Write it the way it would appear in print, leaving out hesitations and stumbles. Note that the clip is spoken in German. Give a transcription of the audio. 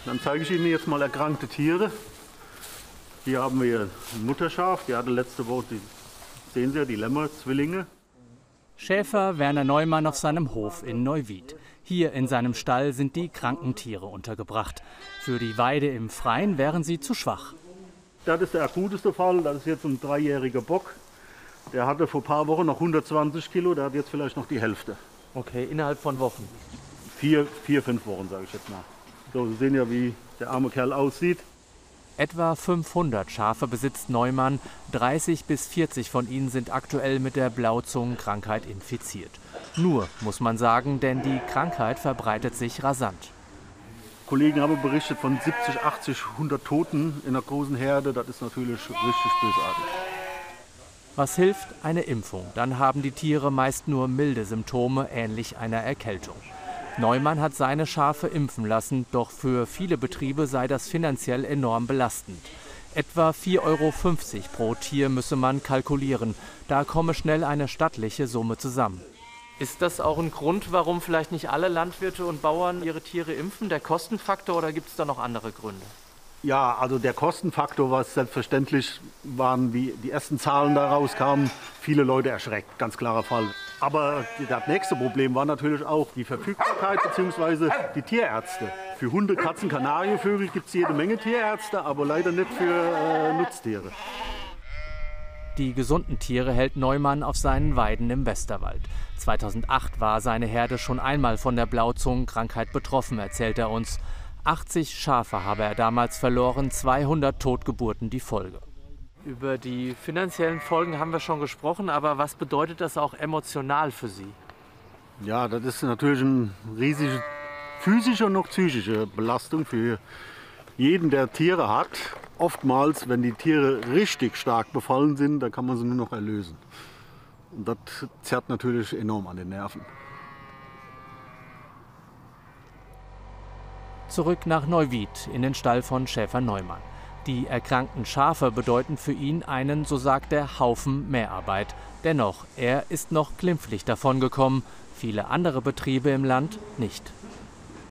Dann zeige ich Ihnen jetzt mal erkrankte Tiere. Hier haben wir ein Mutterschaf, die hatte letzte Woche, sehen Sie ja, die Lämmer, Zwillinge. Schäfer Werner Neumann auf seinem Hof in Neuwied. Hier in seinem Stall sind die kranken Tiere untergebracht. Für die Weide im Freien wären sie zu schwach. Das ist der akuteste Fall, das ist jetzt ein 3-jähriger Bock. Der hatte vor ein paar Wochen noch 120 Kilo, der hat jetzt vielleicht noch die Hälfte. Okay, innerhalb von Wochen? 4, 5 Wochen, sage ich jetzt mal. So, Sie sehen ja, wie der arme Kerl aussieht. Etwa 500 Schafe besitzt Neumann. 30 bis 40 von ihnen sind aktuell mit der Blauzungenkrankheit infiziert. Nur, muss man sagen, denn die Krankheit verbreitet sich rasant. Kollegen haben berichtet von 70, 80, 100 Toten in einer großen Herde. Das ist natürlich richtig bösartig. Was hilft? Eine Impfung. Dann haben die Tiere meist nur milde Symptome, ähnlich einer Erkältung. Neumann hat seine Schafe impfen lassen, doch für viele Betriebe sei das finanziell enorm belastend. Etwa 4,50 € pro Tier müsse man kalkulieren. Da komme schnell eine stattliche Summe zusammen. Ist das auch ein Grund, warum vielleicht nicht alle Landwirte und Bauern ihre Tiere impfen? Der Kostenfaktor, oder gibt es da noch andere Gründe? Ja, also der Kostenfaktor, was selbstverständlich waren, wie die ersten Zahlen da rauskamen, viele Leute erschreckt, ganz klarer Fall. Aber das nächste Problem war natürlich auch die Verfügbarkeit bzw. die Tierärzte. Für Hunde, Katzen, Kanarienvögel gibt es jede Menge Tierärzte, aber leider nicht für Nutztiere. Die gesunden Tiere hält Neumann auf seinen Weiden im Westerwald. 2008 war seine Herde schon einmal von der Blauzungenkrankheit betroffen, erzählt er uns. 80 Schafe habe er damals verloren, 200 Totgeburten die Folge. Über die finanziellen Folgen haben wir schon gesprochen, aber was bedeutet das auch emotional für Sie? Ja, das ist natürlich eine riesige physische und noch psychische Belastung für jeden, der Tiere hat. Oftmals, wenn die Tiere richtig stark befallen sind, dann kann man sie nur noch erlösen. Und das zerrt natürlich enorm an den Nerven. Zurück nach Neuwied in den Stall von Schäfer Neumann. Die erkrankten Schafe bedeuten für ihn einen, so sagt er, Haufen Mehrarbeit. Dennoch, er ist noch glimpflich davongekommen, viele andere Betriebe im Land nicht.